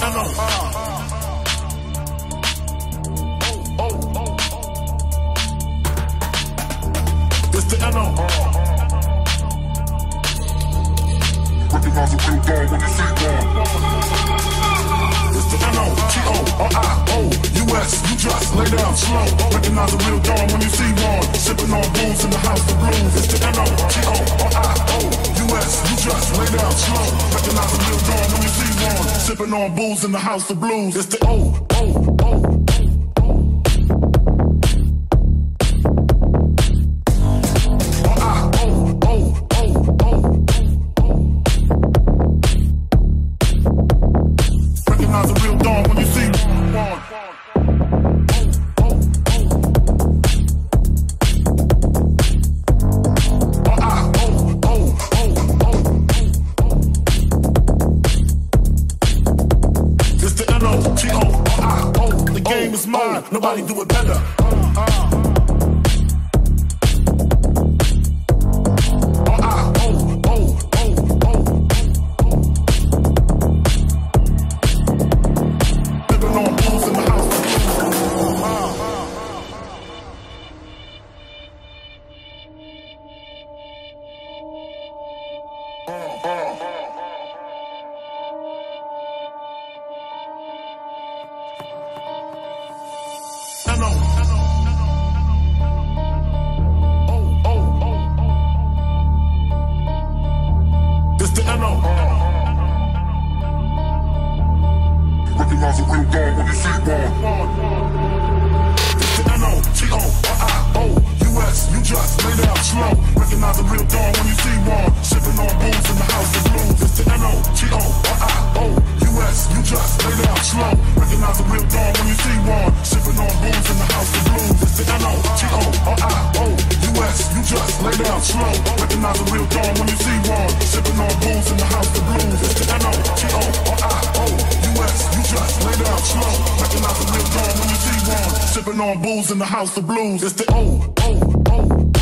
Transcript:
It's the NO. Recognize a real dog when you see one. It's the NO-G-O-R-I-O-U-S. You just lay down slow. Recognize a real dog when you see one. Sipping on booze in the house of blues. It's the NO-G-O-R-I-O-U-S. You just lay down slow. Recognize a real dog when you see one. Sipping on booze in the house of blues. It's the O-O-O. Nobody do it better. Living on blues in the house. Recognize a real dog when you see one. It's the N-O-G-O-R-I-O-U-S. You just lay down slow. Recognize a real dog when you see one. Sipping on booze in the house of blues. It's the N-O-G-O-R-I-O-U-S. You just lay down slow. Recognize a real dog when you see one. Sipping on booze in the house of blues. It's the N-O-G-O-R-I-O-U-S. You just lay down slow. Recognize a real dog when you see one. Sipping on booze in the house of blues. It's the N-O-G-O-R-I-O-U-S. You just lay down slow. Recognize a real dog when you see one. Sipping on booze in the house of blues. It's the O-O-O.